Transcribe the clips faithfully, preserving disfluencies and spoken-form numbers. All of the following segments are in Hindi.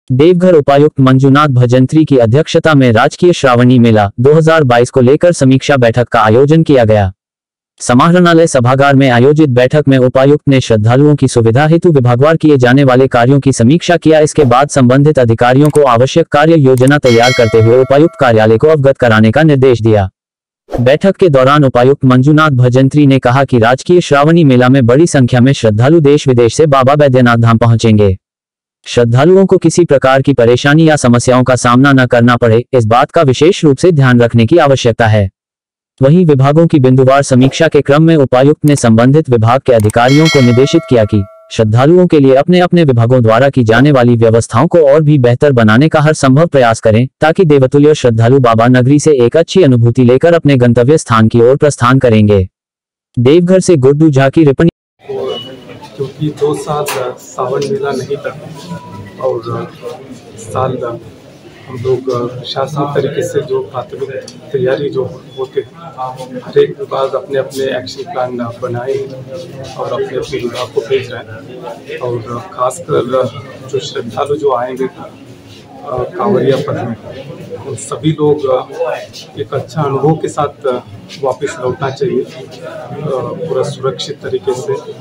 देवघर उपायुक्त मंजुनाथ भजंत्री की अध्यक्षता में राजकीय श्रावणी मेला दो हज़ार बाईस को लेकर समीक्षा बैठक का आयोजन किया गया। समाहरणालय सभागार में आयोजित बैठक में उपायुक्त ने श्रद्धालुओं की सुविधा हेतु विभागवार किए जाने वाले कार्यों की समीक्षा किया। इसके बाद संबंधित अधिकारियों को आवश्यक कार्य योजना तैयार करते हुए उपायुक्त कार्यालय को अवगत कराने का निर्देश दिया। बैठक के दौरान उपायुक्त मंजुनाथ भजंत्री ने कहा कि राजकीय श्रावणी मेला में बड़ी संख्या में श्रद्धालु देश विदेश से बाबा बैद्यनाथ धाम पहुंचेंगे। श्रद्धालुओं को किसी प्रकार की परेशानी या समस्याओं का सामना न करना पड़े, इस बात का विशेष रूप से ध्यान रखने की आवश्यकता है। वहीं विभागों की बिंदुवार समीक्षा के क्रम में उपायुक्त ने संबंधित विभाग के अधिकारियों को निर्देशित किया कि श्रद्धालुओं के लिए अपने अपने विभागों द्वारा की जाने वाली व्यवस्थाओं को और भी बेहतर बनाने का हर संभव प्रयास करें, ताकि देवतुल्य श्रद्धालु बाबा नगरी से एक अच्छी अनुभूति लेकर अपने गंतव्य स्थान की ओर प्रस्थान करेंगे। देवघर से गुड्डू झा की रिपोर्ट। क्योंकि दो साल सावन मेला नहीं था और साल हम लोग शासन तरीके से जो प्राथमिक तैयारी जो होते हर एक विभाग अपने अपने एक्शन प्लान बनाए और अपने अपने विभाग को भेज रहे हैं। और खासकर जो श्रद्धालु जो आएंगे कांवरिया पथ में, उन सभी लोग एक अच्छा अनुभव के साथ वापस लौटना चाहिए, पूरा सुरक्षित तरीके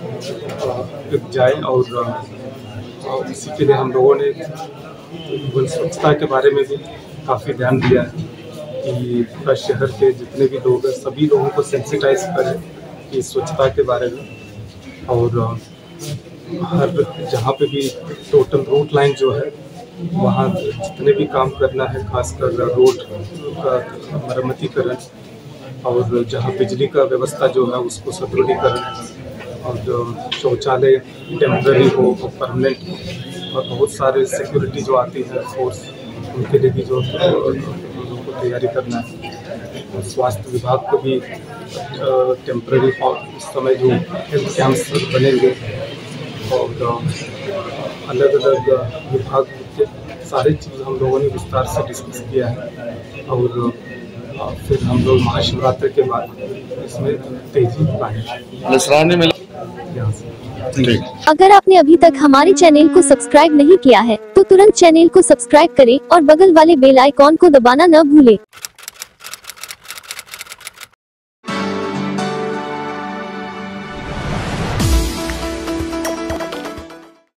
से जाए। और इसी के लिए हम लोगों ने स्वच्छता के बारे में भी काफ़ी ध्यान दिया है कि पूरा शहर के जितने भी लोग हैं सभी लोगों को सेंसिटाइज करें कि स्वच्छता के बारे में। और हर जहाँ पे भी टोटल रूट लाइन जो है वहाँ जितने भी काम करना है, खासकर रोड का मरम्मतीकरण और जहाँ बिजली का व्यवस्था जो है उसको सुदृढ़ीकरण, और जो शौचालय टेम्पररी हो और परमानेंट, और बहुत सारे सिक्योरिटी जो आती है फोर्स, उनके लिए भी जो लोगों को तैयारी करना है। स्वास्थ्य विभाग को भी टेम्पररी इस समय जो हेल्थ कैंप्स बनेंगे और अलग अलग विभाग के सारे चीज़ हम लोगों ने विस्तार से डिस्कस किया है। और फिर हम लोग महाशिवरात्रि के बाद इसमें तेजी लाएंगे। अगर आपने अभी तक हमारे चैनल को सब्सक्राइब नहीं किया है तो तुरंत चैनल को सब्सक्राइब करें और बगल वाले बेल आइकॉन को दबाना न भूलें।